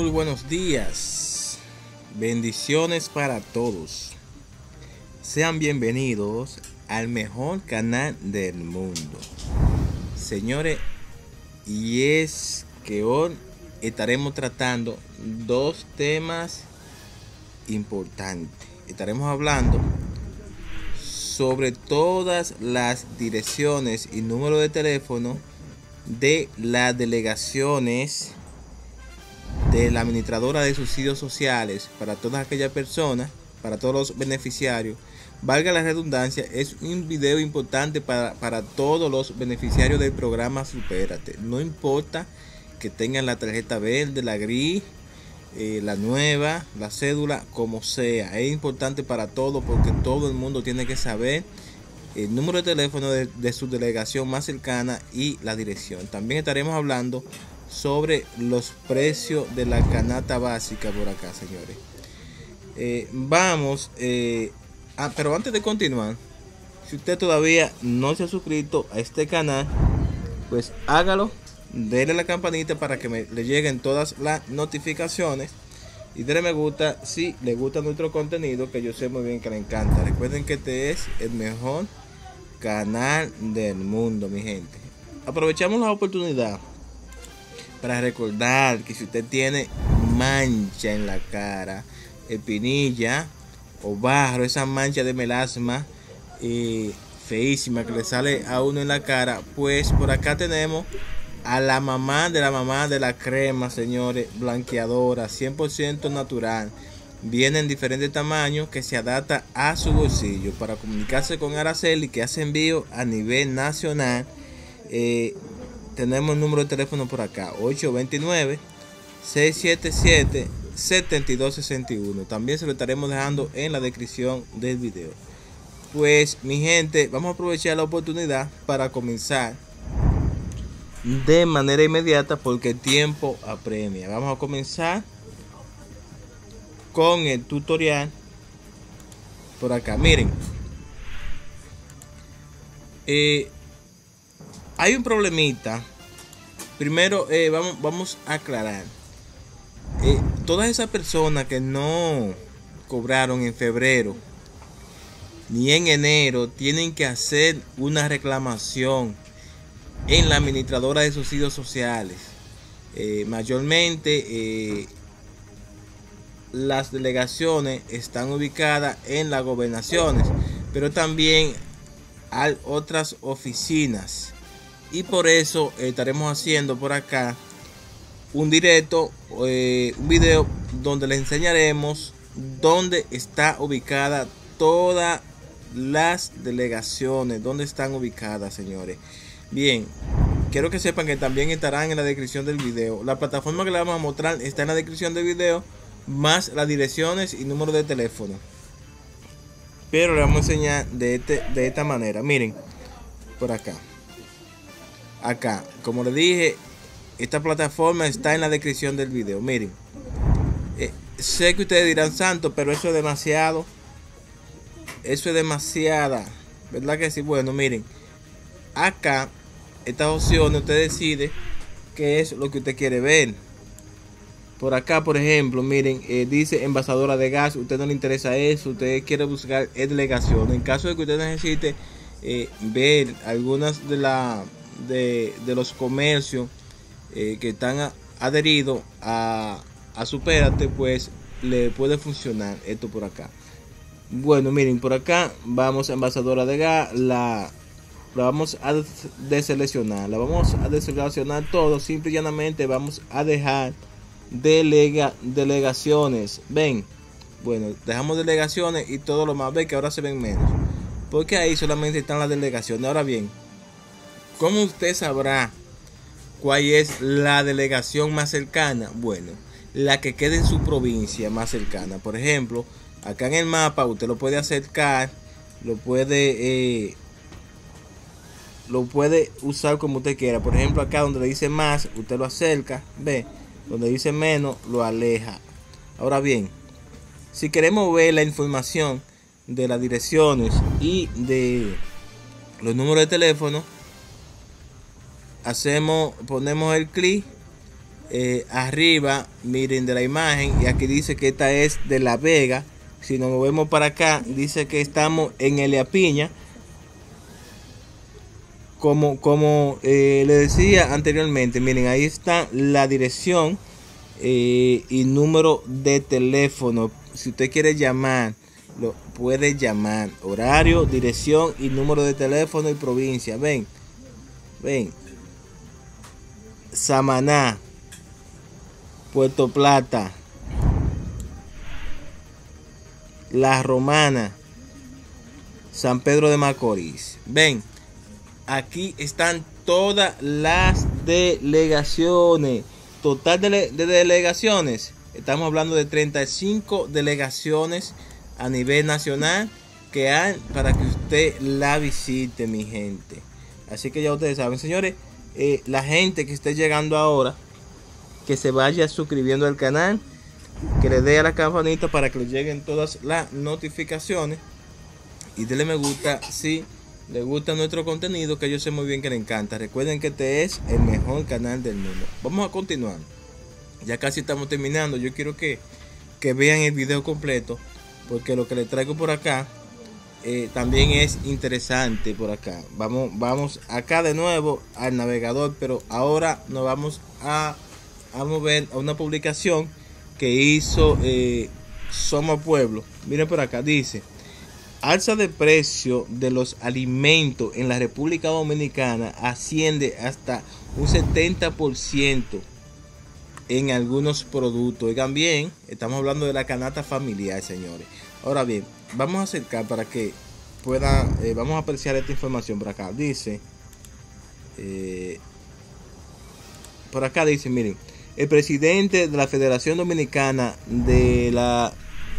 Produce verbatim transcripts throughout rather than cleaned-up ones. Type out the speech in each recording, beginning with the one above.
Muy buenos días, bendiciones para todos. Sean bienvenidos al mejor canal del mundo, señores. Y es que hoy estaremos tratando dos temas importantes. Estaremos hablando sobre todas las direcciones y números de teléfono de las delegaciones de la administradora de subsidios sociales para todas aquellas personas, para todos los beneficiarios. Valga la redundancia, es un video importante para, para todos los beneficiarios del programa Supérate. No importa que tengan la tarjeta verde, la gris, eh, la nueva, la cédula, como sea. Es importante para todos porque todo el mundo tiene que saber el número de teléfono de, de su delegación más cercana y la dirección. También estaremos hablando sobre los precios de la canasta básica por acá, señores. Eh, vamos, eh, ah, pero antes de continuar, si usted todavía no se ha suscrito a este canal, pues hágalo, denle la campanita para que me, le lleguen todas las notificaciones y denle me gusta si le gusta nuestro contenido, que yo sé muy bien que le encanta. Recuerden que este es el mejor canal del mundo, mi gente. Aprovechamos la oportunidad para recordar que si usted tiene mancha en la cara, espinilla o barro, esa mancha de melasma eh, feísima que le sale a uno en la cara, pues por acá tenemos a la mamá de la mamá de la crema, señores, blanqueadora cien por ciento natural. Viene en diferentes tamaños que se adapta a su bolsillo. Para comunicarse con Araceli, que hace envío a nivel nacional, eh, tenemos el número de teléfono por acá, ocho dos nueve, seis siete siete, siete dos seis uno. También se lo estaremos dejando en la descripción del video. Pues mi gente, vamos a aprovechar la oportunidad para comenzar de manera inmediata porque el tiempo apremia. Vamos a comenzar con el tutorial por acá. Miren, eh, hay un problemita. Primero eh, vamos, vamos a aclarar. Eh, todas esas personas que no cobraron en febrero ni en enero tienen que hacer una reclamación en la administradora de subsidios sociales. Eh, mayormente eh, las delegaciones están ubicadas en las gobernaciones, pero también hay otras oficinas. Y por eso eh, estaremos haciendo por acá un directo, eh, un video donde les enseñaremos dónde está ubicada todas las delegaciones, dónde están ubicadas, señores. Bien, quiero que sepan que también estarán en la descripción del video. La plataforma que les vamos a mostrar está en la descripción del video, más las direcciones y número de teléfono. Pero le vamos a enseñar de, este, de esta manera. Miren, por acá. Acá, como les dije, esta plataforma está en la descripción del video. Miren, eh, sé que ustedes dirán, santo, pero eso es demasiado. Eso es demasiada, ¿verdad que sí? Bueno, miren, acá, estas opciones, usted decide qué es lo que usted quiere ver. Por acá, por ejemplo, miren, eh, dice envasadora de gas. Usted no le interesa eso, usted quiere buscar delegación. En caso de que usted necesite eh, ver algunas de la de, de los comercios eh, que están a, adheridos a, a Supérate, pues le puede funcionar esto por acá. Bueno, miren, por acá vamos a envasadora de gas, la, la vamos a deseleccionar, la vamos a deseleccionar todo. Simple y llanamente vamos a dejar delega, delegaciones. Ven, bueno, dejamos delegaciones y todo lo más. Ve que ahora se ven menos porque ahí solamente están las delegaciones. Ahora bien, ¿cómo usted sabrá cuál es la delegación más cercana? Bueno, la que quede en su provincia más cercana. Por ejemplo, acá en el mapa usted lo puede acercar, lo puede eh, lo puede usar como usted quiera. Por ejemplo, acá donde le dice más, usted lo acerca. Ve, donde dice menos, lo aleja. Ahora bien, si queremos ver la información de las direcciones y de los números de teléfono, hacemos, ponemos el clic eh, arriba, miren de la imagen, y aquí dice que esta es de La Vega. Si nos movemos para acá, dice que estamos en Elia Piña. Como, como eh, le decía anteriormente, miren, ahí está la dirección eh, y número de teléfono. Si usted quiere llamar, lo puede llamar. Horario, dirección y número de teléfono y provincia. Ven, ven. Samaná, Puerto Plata, La Romana, San Pedro de Macorís. Ven, aquí están todas las delegaciones. Total de, de delegaciones. Estamos hablando de treinta y cinco delegaciones a nivel nacional que hay para que usted la visite, mi gente. Así que ya ustedes saben, señores, eh, la gente que esté llegando ahora, que se vaya suscribiendo al canal, que le dé a la campanita para que le lleguen todas las notificaciones y denle me gusta si le gusta nuestro contenido, que yo sé muy bien que le encanta. Recuerden que este es el mejor canal del mundo. Vamos a continuar, ya casi estamos terminando. Yo quiero que, que vean el video completo, porque lo que les traigo por acá eh, también es interesante. Por acá vamos, vamos acá de nuevo al navegador, pero ahora nos vamos a, a mover a una publicación que hizo eh, Somos Pueblo. Miren por acá, dice: alza de precio de los alimentos en la República Dominicana asciende hasta un setenta por ciento en algunos productos. Oigan bien, estamos hablando de la canasta familiar, señores. Ahora bien, vamos a acercar para que pueda, eh, vamos a apreciar esta información por acá. Dice, eh, por acá dice, miren, el presidente de la Federación Dominicana de la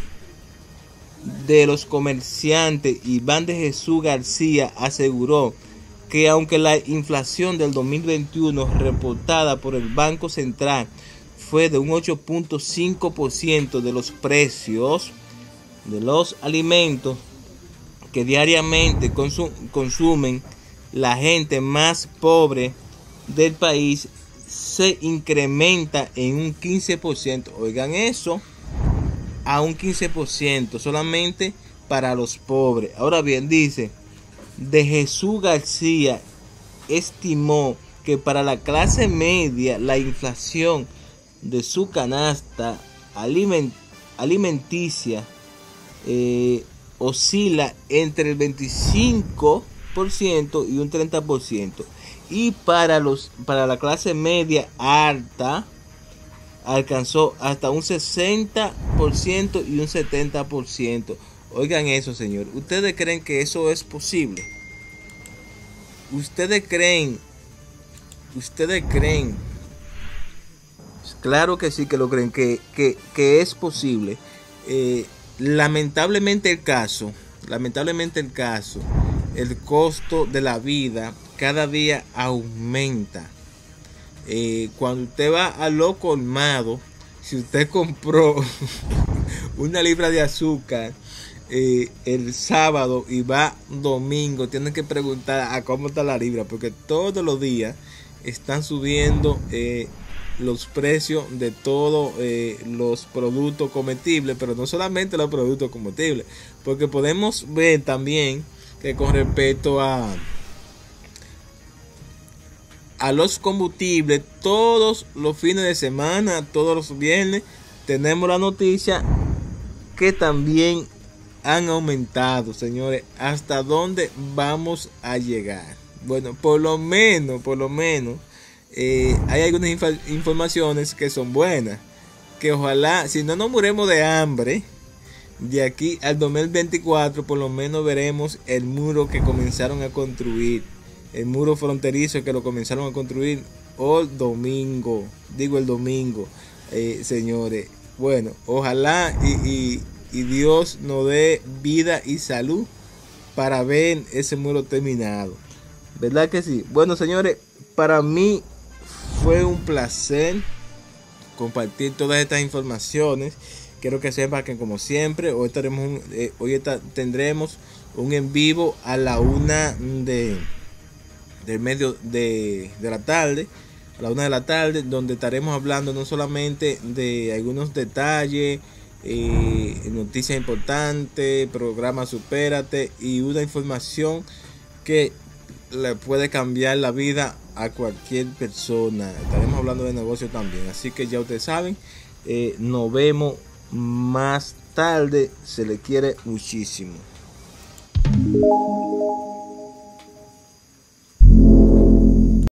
de los Comerciantes, Iván de Jesús García, aseguró que aunque la inflación del dos mil veintiuno reportada por el Banco Central fue de un ocho punto cinco por ciento de los precios de los alimentos que diariamente consum consumen la gente más pobre del país, se incrementa en un quince por ciento. Oigan eso, a un quince por ciento solamente para los pobres. Ahora bien, dice, de Jesús García estimó que para la clase media la inflación de su canasta aliment alimenticia eh, oscila entre el veinticinco por ciento y un treinta por ciento, y para los para la clase media alta alcanzó hasta un sesenta por ciento y un setenta por ciento. Oigan eso, señor. ¿Ustedes creen que eso es posible? ¿Ustedes creen? ¿Ustedes creen? Claro que sí que lo creen, que, que, que es posible. Eh, lamentablemente el caso, lamentablemente el caso, el costo de la vida cada día aumenta. Eh, cuando usted va a lo colmado, si usted compró una libra de azúcar eh, el sábado y va domingo, tiene que preguntar a cómo está la libra, porque todos los días están subiendo eh, los precios de todos eh, los productos comestibles, pero no solamente los productos comestibles, porque podemos ver también que con respecto a a los combustibles, todos los fines de semana, todos los viernes, tenemos la noticia que también han aumentado, señores. ¿Hasta dónde vamos a llegar? Bueno, por lo menos, por lo menos, eh, hay algunas inf informaciones que son buenas, que ojalá, si no nos muremos de hambre, de aquí al dos mil veinticuatro, por lo menos veremos el muro que comenzaron a construir. El muro fronterizo que lo comenzaron a construir hoy domingo, digo el domingo, eh, señores. Bueno, ojalá y, y, y Dios nos dé vida y salud para ver ese muro terminado. ¿Verdad que sí? Bueno, señores, para mí fue un placer compartir todas estas informaciones. Quiero que sepan que, como siempre, hoy, estaremos un, eh, hoy está, tendremos un en vivo a la una de... del medio de, de la tarde, a la una de la tarde, donde estaremos hablando no solamente de algunos detalles, eh, noticias importantes, programa Supérate y una información que le puede cambiar la vida a cualquier persona. Estaremos hablando de negocio también, así que ya ustedes saben, eh, nos vemos más tarde, se le quiere muchísimo.